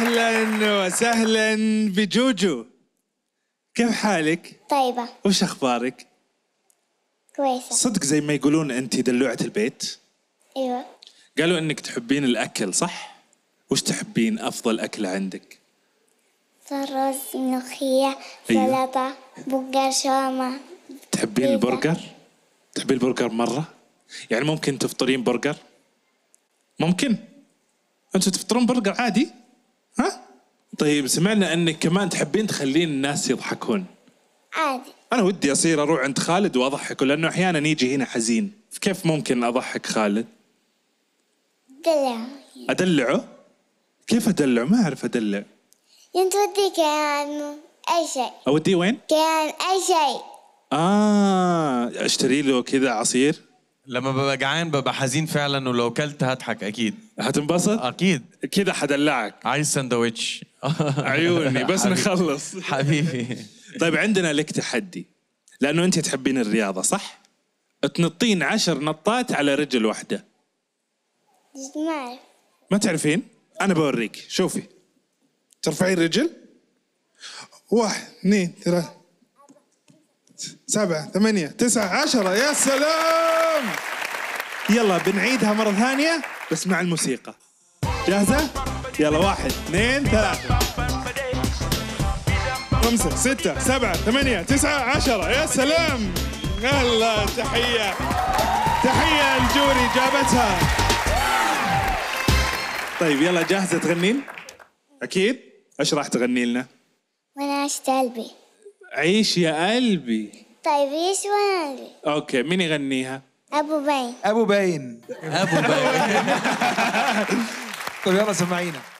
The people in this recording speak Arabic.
أهلا وسهلا بجوجو، كيف حالك؟ طيبة. وش أخبارك؟ كويسة. صدق زي ما يقولون أنت دلوعة البيت؟ ايوه. قالوا إنك تحبين الأكل صح؟ وش تحبين أفضل أكل عندك؟ رز، ملوخية، سلطة، برجر، شاورما. تحبين البرجر؟ تحبين البرجر مرة؟ يعني ممكن تفطرين برجر؟ ممكن؟ أنتوا تفطرون برجر عادي؟ ها؟ طيب سمعنا أنك كمان تحبين تخلين الناس يضحكون. عادي. أنا ودي أصير أروح عند خالد وأضحكه، لأنه أحيانا يجي هنا حزين. كيف ممكن أضحك خالد؟ دلع. أدلعه؟ كيف أدلعه؟ ما أعرف أدلع. انت ودي كان اي شيء. أوديه وين؟ كان اي شيء. أشتري له كذا عصير. لما ببقى جعان ببقى حزين فعلا، ولو كلت هضحك اكيد. هتنبسط؟ اكيد. كذا حدلعك. عايز سندوتش. عيوني بس نخلص. حبيبي. طيب عندنا لك تحدي، لأنه أنت تحبين الرياضة صح؟ تنطين 10 نطات على رجل واحدة. ما اعرف. ما تعرفين؟ أنا بوريك، شوفي. ترفعين رجل 1 2 3 7 8 9 10. يا سلام. يلا بنعيدها مرة ثانية بس مع الموسيقى. جاهزة؟ يلا 1 2 3 5 6 7 8 9 10. يا سلام. يلا تحية تحية الجوري جابتها. طيب يلا جاهزة تغنين؟ أكيد؟ إيش راح تغني لنا؟ وانا عشت قلبي. عيش يا قلبي. طيب ايش وانا قلبي؟ أوكي، مين يغنيها؟ ابو باين. ابو باين. ابو باين. طيب يلا سمعينا.